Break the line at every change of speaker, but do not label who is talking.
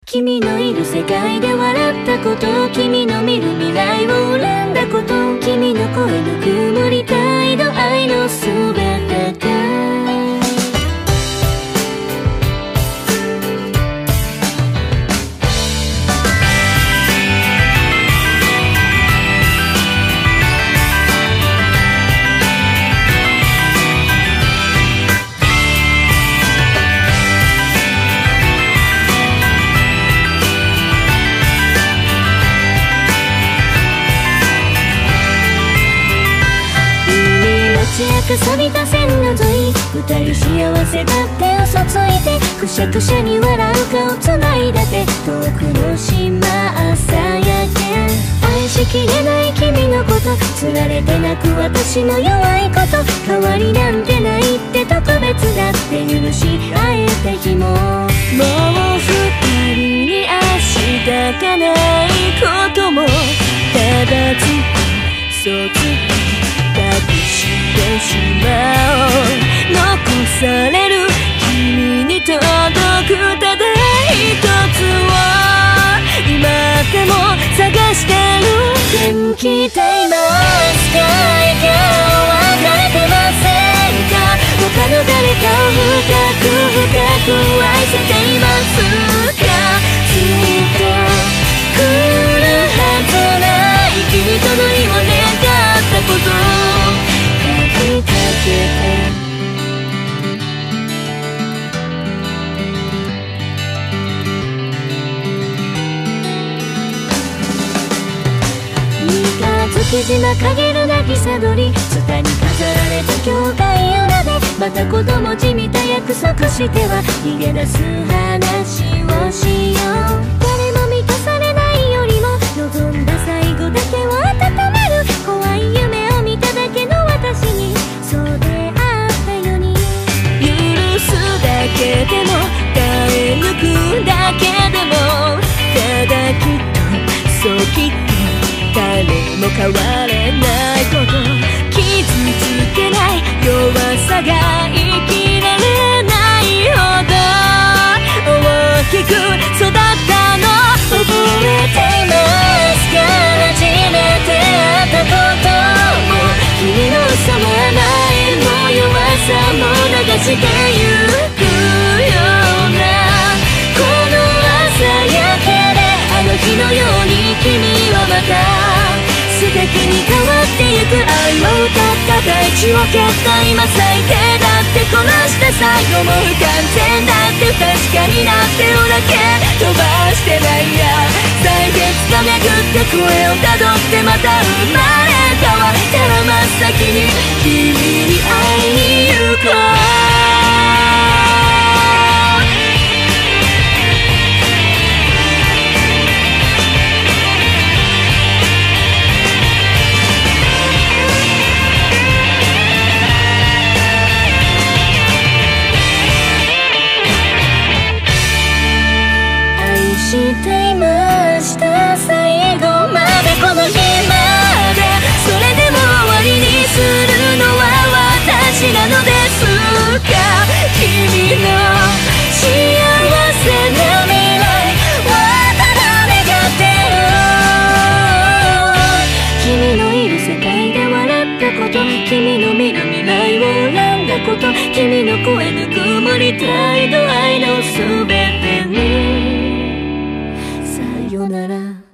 君のいる世界で笑ったこと、君の見る未来を恨んだこと、君の声の曇り態度、愛のすべてがかさびた線の沿い、二人幸せだって嘘ついて、くしゃくしゃに笑う顔つないだて、遠くの島朝焼け、愛しきれない君のこと、つられて泣く私の弱いこと、変わりなんてないって特別だって許し合えた日も、もう二人に明日がないことも、ただずっとそうずっと隠してしまおう、残される君に届くただ一つを今でも探してる。電気タイマースカイが別れてませんか、他の誰かを深く深く愛せていますか、ずっと来るはずない君との意を願ったことをかけて、三日月島陰る渚鳥、ツタに飾られた教会裏で、また子供じみた約束しては逃げ出す話をしよう。誰も満たされないよりも望んだ最後だけを温める、怖い夢を見ただけの私にそうであったように、許すだけでも耐え抜くだけでも、ただきっとそうきっと誰も変われないこと、傷つけない弱さが生きられないほど大きく育ったの覚えていますか、初めて会ったことも、君の嘘も甘えも弱さも流してゆくような、この朝焼けであの日のように君はまた素敵に変わってゆく、愛を歌った大地を蹴った今最低だってこなした最後も不完全だって不確かになってるだけ飛ばしてないや、歳月が巡って声をたどってまた生まれ変わったら真っ先に君に会いに行こう。していました最後までこの日まで、それでも終わりにするのは私なのですか、君の幸せな未来はただ願ってる、君のいる世界で笑ったこと、君の見る未来を恨んだこと、君の声ぬくもり態度愛のすべてにさよなら。